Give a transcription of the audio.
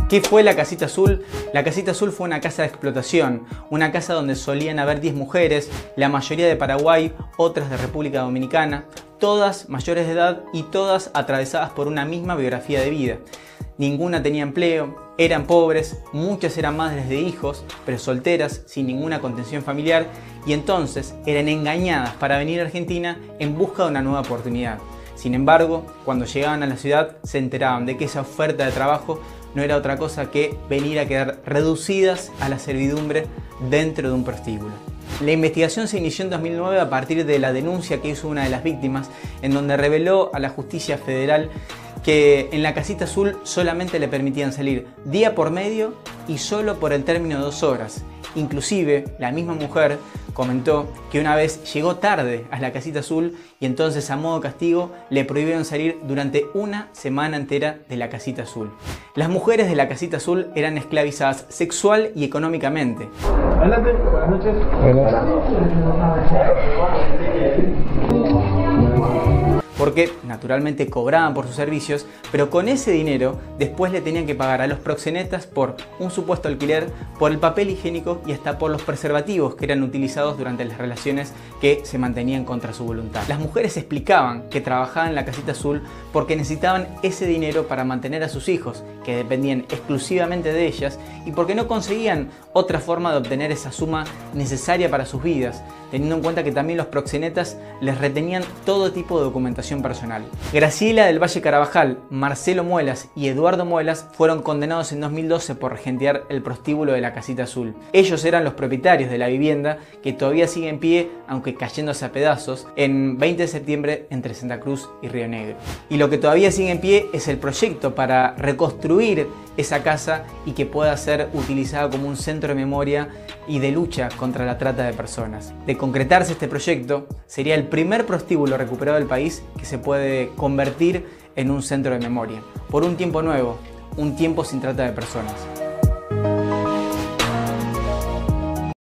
¿Qué fue la Casita Azul? La Casita Azul fue una casa de explotación, una casa donde solían haber 10 mujeres, la mayoría de Paraguay, otras de República Dominicana, todas mayores de edad y todas atravesadas por una misma biografía de vida. Ninguna tenía empleo, eran pobres, muchas eran madres de hijos, pero solteras, sin ninguna contención familiar, y entonces eran engañadas para venir a Argentina en busca de una nueva oportunidad. Sin embargo, cuando llegaban a la ciudad se enteraban de que esa oferta de trabajo no era otra cosa que venir a quedar reducidas a la servidumbre dentro de un prostíbulo. La investigación se inició en 2009 a partir de la denuncia que hizo una de las víctimas, en donde reveló a la justicia federal que en la Casita Azul solamente le permitían salir día por medio y solo por el término de 2 horas. Inclusive, la misma mujer comentó que una vez llegó tarde a la Casita Azul y entonces a modo castigo le prohibieron salir durante una semana entera de la Casita Azul. Las mujeres de la Casita Azul eran esclavizadas sexual y económicamente. Adelante, buenas noches. Porque naturalmente cobraban por sus servicios, pero con ese dinero después le tenían que pagar a los proxenetas por un supuesto alquiler, por el papel higiénico y hasta por los preservativos que eran utilizados durante las relaciones que se mantenían contra su voluntad. Las mujeres explicaban que trabajaban en la Casita Azul porque necesitaban ese dinero para mantener a sus hijos, que dependían exclusivamente de ellas, y porque no conseguían otra forma de obtener esa suma necesaria para sus vidas, teniendo en cuenta que también los proxenetas les retenían todo tipo de documentación personal. Graciela del Valle Carabajal, Marcelo Muelas y Eduardo Muelas fueron condenados en 2012 por regentear el prostíbulo de la Casita Azul. Ellos eran los propietarios de la vivienda que todavía sigue en pie, aunque cayéndose a pedazos, en 20 de septiembre entre Santa Cruz y Río Negro. Y lo que todavía sigue en pie es el proyecto para reconstruir esa casa y que pueda ser utilizada como un centro de memoria y de lucha contra la trata de personas. De concretarse este proyecto, sería el primer prostíbulo recuperado del país que se puede convertir en un centro de memoria, por un tiempo nuevo, un tiempo sin trata de personas.